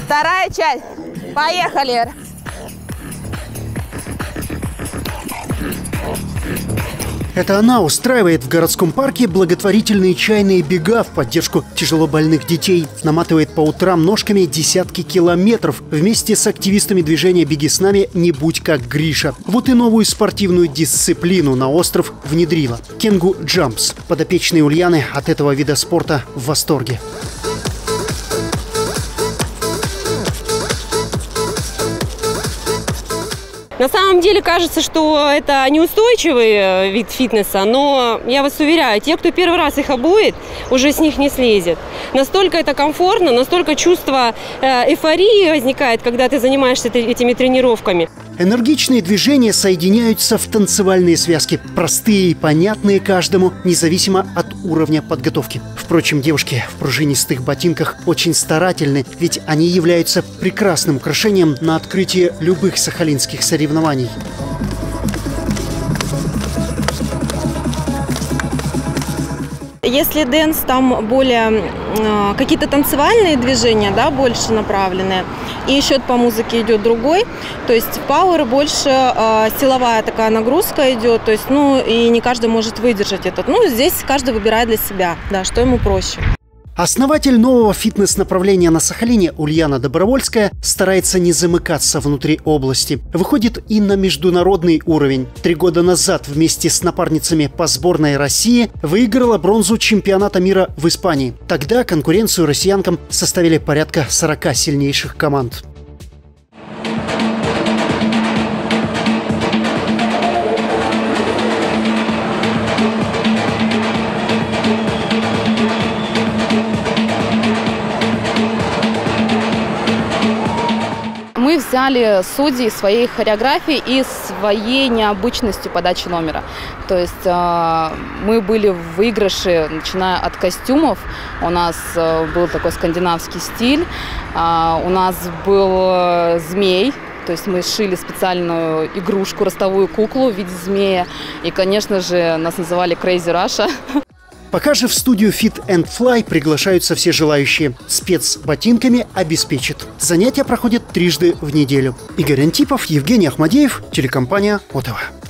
Вторая часть. Поехали. Это она устраивает в городском парке благотворительные чайные бега в поддержку тяжелобольных детей. Наматывает по утрам ножками десятки километров. Вместе с активистами движения «Беги с нами» «Не будь как Гриша». Вот и новую спортивную дисциплину на остров внедрила. Кенгу Джампс. Подопечные Ульяны от этого вида спорта в восторге. На самом деле кажется, что это неустойчивый вид фитнеса, но я вас уверяю, те, кто первый раз их обует, уже с них не слезет. Настолько это комфортно, настолько чувство эйфории возникает, когда ты занимаешься этими тренировками. Энергичные движения соединяются в танцевальные связки, простые и понятные каждому, независимо от уровня подготовки. Впрочем, девушки в пружинистых ботинках очень старательны, ведь они являются прекрасным украшением на открытии любых сахалинских соревнований. Если дэнс, там более какие-то танцевальные движения, да, больше направленные, и счет по музыке идет другой, то есть в пауэр больше силовая такая нагрузка идет, то есть, и не каждый может выдержать этот. Здесь каждый выбирает для себя, да, что ему проще. Основатель нового фитнес-направления на Сахалине Ульяна Добровольская старается не замыкаться внутри области. Выходит и на международный уровень. 3 года назад вместе с напарницами по сборной России выиграла бронзу чемпионата мира в Испании. Тогда конкуренцию россиянкам составили порядка 40 сильнейших команд. Мы взяли судей своей хореографии и своей необычностью подачи номера. То есть мы были в выигрыше, начиная от костюмов. У нас был такой скандинавский стиль. У нас был змей. То есть мы шили специальную игрушку, ростовую куклу в виде змея. И, конечно же, нас называли Crazy Russia. Пока же в студию Fit and Fly приглашаются все желающие. Спец ботинками обеспечит. Занятия проходят 3 раза в неделю. Игорь Антипов, Евгений Ахмадеев, телекомпания ОТВ.